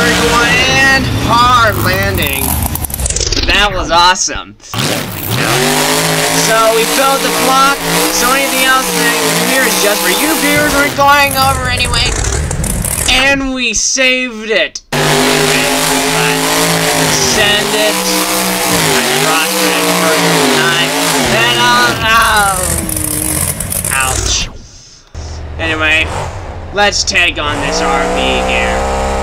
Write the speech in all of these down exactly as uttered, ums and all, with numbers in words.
Vertical one and hard landing. That was awesome. So we filled the clock. So anything else here is just for you viewers. We're going over anyway. And we saved it. Send it. I dropped it for nine. And oh, oh. Ouch. Anyway, let's take on this R V here.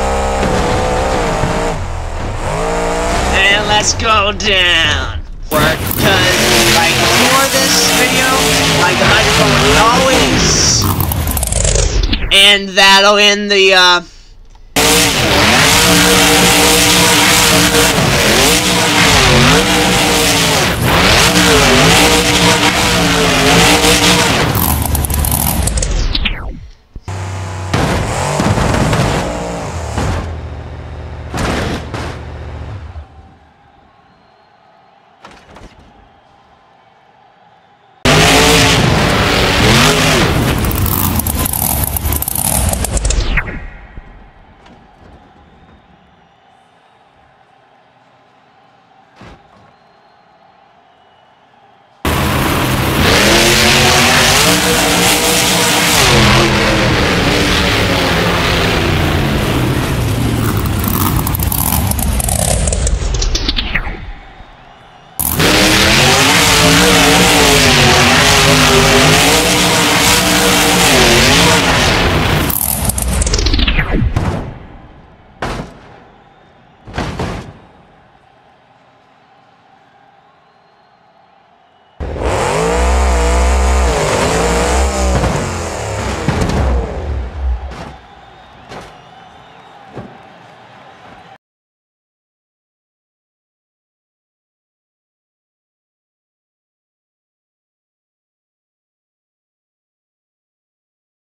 And let's go down. Work, because like before this video, like the microphone was always. And that'll end the uh